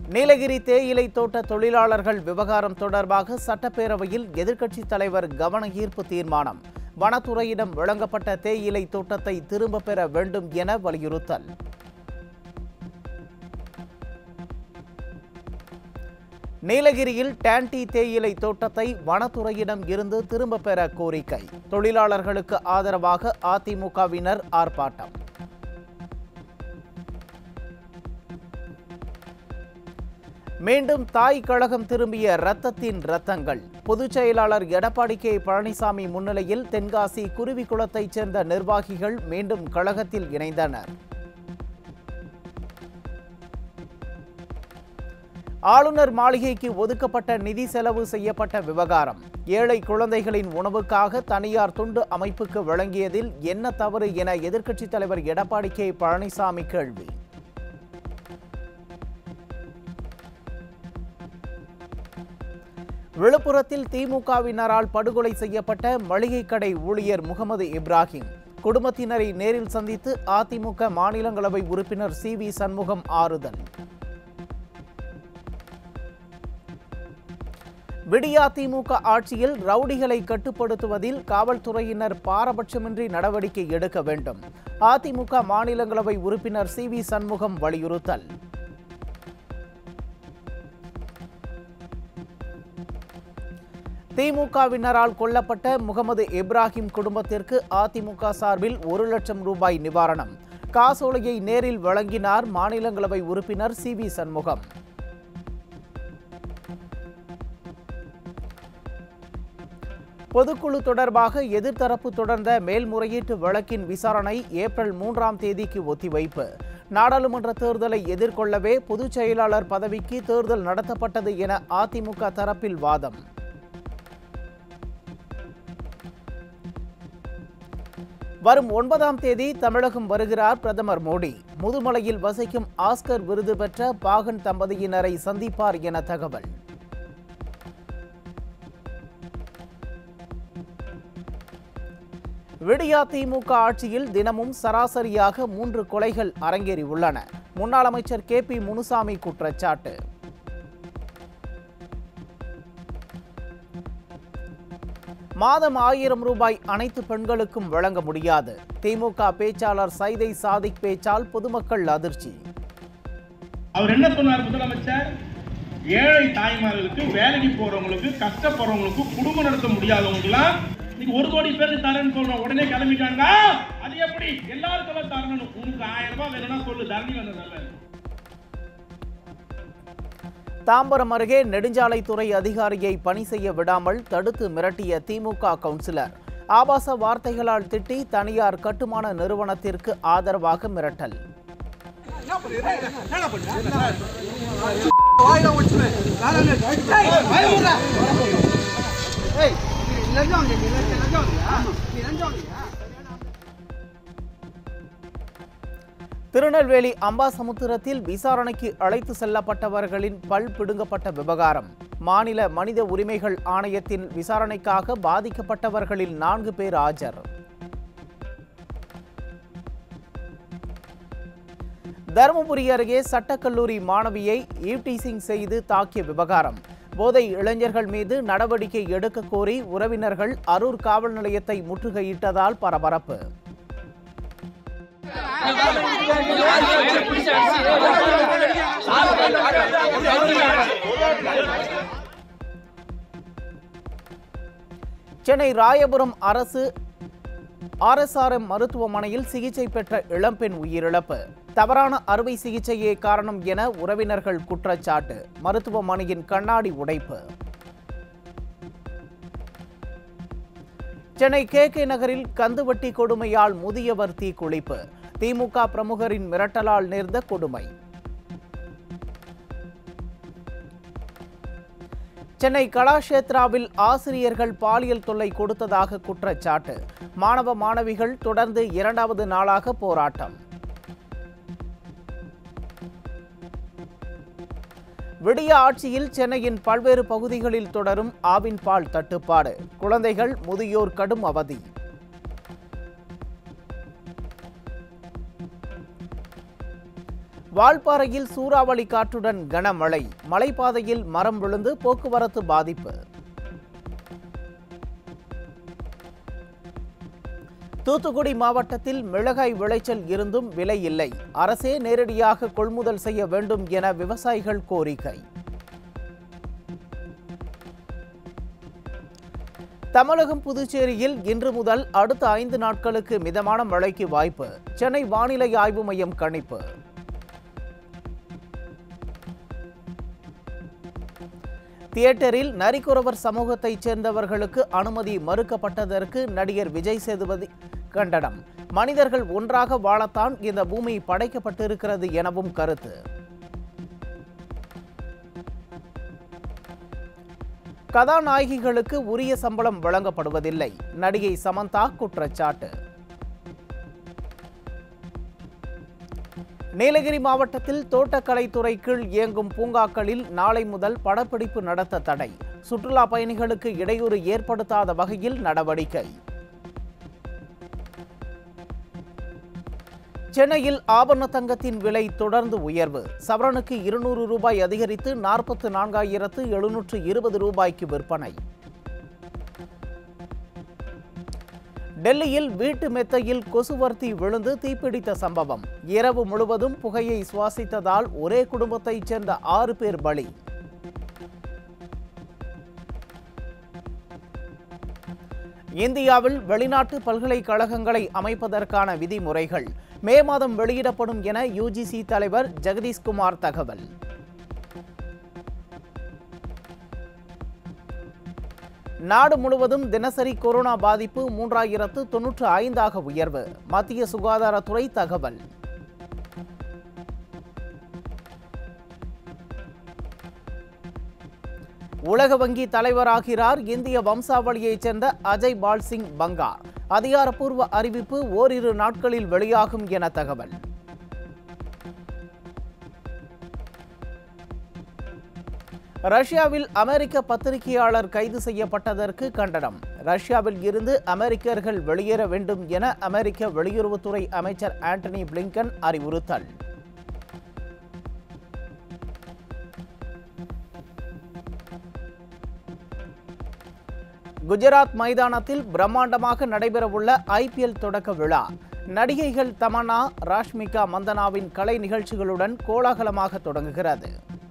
நீலகிரி தேயிலை தோட்ட தொழிலாளர்கள் விவகாரம் தொடர்பாக சட்டப்பேரவையில் எதிர்க்கட்சித் தலைவர் கவன ஈர்ப்பு தீர்மானம். வனத்துறையிடம் வழங்கப்பட்ட தேயிலை தோட்டத்தை திரும்பப் பெற வேண்டும் என வலியுறுத்தல். நீலகிரியில் டான்டி தேயிலை தோட்டத்தை வனத்துறையிடம் இருந்து திரும்பப் பெற கோரிக்கை. தொழிலாளர்களுக்கு ஆதரவாக அதிமுகவினர் ஆர்ப்பாட்டம். மீண்டும் தாய் கழகம் திரும்பிய ரத்தத்தின் ரத்தங்கள். பொதுச் செயலாளர் எடப்பாடி கே பழனிசாமி முன்னிலையில் தென்காசி குருவிக்குளத்தைச் சேர்ந்த நிர்வாகிகள் மீண்டும் கழகத்தில் இணைந்தனர். ஆளுநர் மாளிகைக்கு ஒதுக்கப்பட்ட நிதி செலவு செய்யப்பட்ட விவகாரம். ஏழை குழந்தைகளின் உணவுக்காக தனியார் தொண்டு அமைப்புக்கு வழங்கியதில் என்ன தவறு என எதிர்க்கட்சித் தலைவர் எடப்பாடி கே பழனிசாமி கேள்வி. விழுப்புரத்தில் திமுகவினரால் படுகொலை செய்யப்பட்ட மளிகை கடை ஊழியர் முகமது இப்ராஹிம் குடும்பத்தினரை நேரில் சந்தித்து அதிமுக மாநிலங்களவை உறுப்பினர் சி.வி. சண்முகம் ஆறுதல். விடியா திமுக ஆட்சியில் ரவுடிகளை கட்டுப்படுத்துவதில் காவல்துறையினர் பாரபட்சமின்றி நடவடிக்கை எடுக்க வேண்டும். அதிமுக மாநிலங்களவை உறுப்பினர் சி.வி. சண்முகம் வலியுறுத்தல். திமுகவினரால் கொல்லப்பட்ட முகமது இப்ராஹிம் குடும்பத்திற்கு அதிமுக சார்பில் 1 லட்சம் ரூபாய் நிவாரணம். காசோலையை நேரில் வழங்கினார் மாநிலங்களவை உறுப்பினர் சி.வி. சண்முகம். பொதுக்குழு தொடர்பாக எதிர்த்தரப்பு தொடர்ந்த மேல்முறையீட்டு வழக்கின் விசாரணை ஏப்ரல் 3ஆம் தேதிக்கு ஒத்திவைப்பு. நாடாளுமன்ற தேர்தலை எதிர்கொள்ளவே பொதுச் செயலாளர் பதவிக்கு தேர்தல் நடத்தப்பட்டது என அதிமுக தரப்பில் வாதம். வரும் 9ஆம் தேதி தமிழகம் வருகிறார் பிரதமர் மோடி. முதுமலையில் வசிக்கும் ஆஸ்கர் விருது பெற்ற பாகன் தம்பதியினரை சந்திப்பார் என தகவல். விடியா திமுக ஆட்சியில் தினமும் சராசரியாக 3 கொலைகள் அரங்கேறியுள்ளன. முன்னாள் அமைச்சர் கே.பி. முனுசாமி குற்றச்சாட்டு. மாதம் 1000 ரூபாய் அனைத்து பெண்களுக்கும் வழங்க முடியாது. திமுக பேச்சாளர் சைதை சாதிக் பேச்சால் பொதுமக்கள் அதிர்ச்சி. அவர் என்ன சொன்னார் முதலமைச்சர்? ஏழை தாய்மார்களுக்கு, வேலைக்கு போறவங்களுக்கு, கஷ்டப்படுறவங்களுக்கு, குடும்பம் நடத்த முடியாதவங்கலாம் நீங்க 1 கோடி பேருக்கு தரேன்னு சொல்றோம். உடனே கிளம்பிட்டாங்க. அது எப்படி? எல்லாருக்கும் தரணும். உனக்கு 1000 ரூபாய் வேணும்னா சொல்லு, தரணி வந்ததால. தாம்பரம் அருகே நெடுஞ்சாலைத்துறை அதிகாரியை பணி செய்ய விடாமல் தடுத்து மிரட்டிய திமுக கவுன்சிலர். ஆபாச வார்த்தைகளால் திட்டி தனியார் கட்டுமான நிறுவனத்திற்கு ஆதரவாக மிரட்டல். திருநெல்வேலி அம்பாசமுத்திரத்தில் விசாரணைக்கு அழைத்து செல்லப்பட்டவர்களின் பல் பிடுங்கப்பட்ட விவகாரம். மாநில மனித உரிமைகள் ஆணையத்தின் விசாரணைக்காக பாதிக்கப்பட்டவர்களில் 4 பேர் ஆஜர். தருமபுரி அருகே சட்டக்கல்லூரி மாணவியை ஈவ்டீசிங் செய்து தாக்கிய விவகாரம். போதை இளைஞர்கள் மீது நடவடிக்கை எடுக்க கோரி உறவினர்கள் அரூர் காவல் நிலையத்தை முற்றுகையிட்டதால் பரபரப்பு. சென்னை ராயபுரம் அரசு RSRM மருத்துவமனையில் சிகிச்சை பெற்ற இளம்பெண் உயிரிழப்பு. தவறான அறுவை சிகிச்சையே காரணம் என உறவினர்கள் குற்றச்சாட்டு. மருத்துவமனையின் கண்ணாடி உடைப்பு. சென்னை KK நகரில் கந்துவட்டி கொடுமையால் முதியவர் தீக்குளிப்பு. திமுக பிரமுகரின் மிரட்டலால் நேர்ந்த கொடுமை. சென்னை கலாஷேத்ராவில் ஆசிரியர்கள் பாலியல் தொல்லை கொடுத்ததாக குற்றச்சாட்டு. மாணவ மாணவிகள் தொடர்ந்து 2வது நாளாக போராட்டம். விடியா ஆட்சியில் சென்னையின் பல்வேறு பகுதிகளில் தொடரும் ஆவின் பால் தட்டுப்பாடு. குழந்தைகள், முதியோர் கடும் அவதி. வால்பாறையில் சூறாவளி காற்றுடன் கனமழை, மலைப்பாதையில் மரம் விழுந்து போக்குவரத்து பாதிப்பு. தூத்துக்குடி மாவட்டத்தில் மிளகாய் விளைச்சல் இருந்தும் விலை இல்லை, அரசே நேரடியாக கொள்முதல் செய்ய வேண்டும் என விவசாயிகள் கோரிக்கை. தமிழகம் புதுச்சேரியில் இன்று முதல் அடுத்த 5 நாட்களுக்கு மிதமான மழைக்கு வாய்ப்பு, சென்னை வானிலை ஆய்வு மையம் கணிப்பு. தியேட்டரில் நரிக்குறவர் சமூகத்தைச் சேர்ந்தவர்களுக்கு அனுமதி மறுக்கப்பட்டதற்கு நடிகர் விஜய் சேதுபதி கண்டனம். மனிதர்கள் ஒன்றாக வாழத்தான் இந்த பூமி படைக்கப்பட்டிருக்கிறது எனவும் கருத்து. கதாநாயகிகளுக்கு உரிய சம்பளம் வழங்கப்படுவதில்லை, நடிகை சமந்தா குற்றச்சாட்டு. நீலகிரி மாவட்டத்தில் தோட்டக்கலைத்துறை கீழ் இயங்கும் பூங்காக்களில் நாளை முதல் படப்பிடிப்பு நடத்த தடை, சுற்றுலா பயணிகளுக்கு இடையூறு ஏற்படுத்தாத வகையில் நடவடிக்கை. சென்னையில் ஆபரண தங்கத்தின் விலை தொடர்ந்து உயர்வு, சவரனுக்கு 200 ரூபாய் அதிகரித்து 44,720 ரூபாய்க்கு விற்பனை. டெல்லியில் வீட்டு மெத்தையில் கொசுவர்த்தி விழுந்து தீப்பிடித்த சம்பவம், இரவு முழுவதும் புகையை சுவாசித்ததால் ஒரே குடும்பத்தைச் சேர்ந்த 6 பேர் பலி. இந்தியாவில் வெளிநாட்டு பல்கலைக்கழகங்களை அமைப்பதற்கான விதிமுறைகள் மே மாதம் வெளியிடப்படும் என யுஜிசி தலைவர் ஜெகதீஷ்குமார் தகவல். நாடு முழுவதும் தினசரி கொரோனா பாதிப்பு 3095 உயர்வு, மத்திய சுகாதாரத்துறை தகவல். உலக வங்கி தலைவராகிறார் இந்திய வம்சாவளியைச் சேர்ந்த அஜய் பால் சிங் பங்கா, அதிகாரப்பூர்வ அறிவிப்பு ஓரிரு நாட்களில் வெளியாகும் என தகவல். ரஷ்யாவில் அமெரிக்க பத்திரிகையாளர் கைது செய்யப்பட்டதற்கு கண்டனம், ரஷ்யாவில் இருந்து அமெரிக்கர்கள் வெளியேற வேண்டும் என அமெரிக்க வெளியுறவுத்துறை அமைச்சர் ஆண்டனி பிளிங்கன் அறிவுறுத்தல். குஜராத் மைதானத்தில் பிரம்மாண்டமாக நடைபெறவுள்ள IPL தொடக்க விழா, நடிகைகள் தமன்னா, ராஷ்மிகா மந்தனாவின் கலை நிகழ்ச்சிகளுடன் கோலாகலமாக தொடங்குகிறது.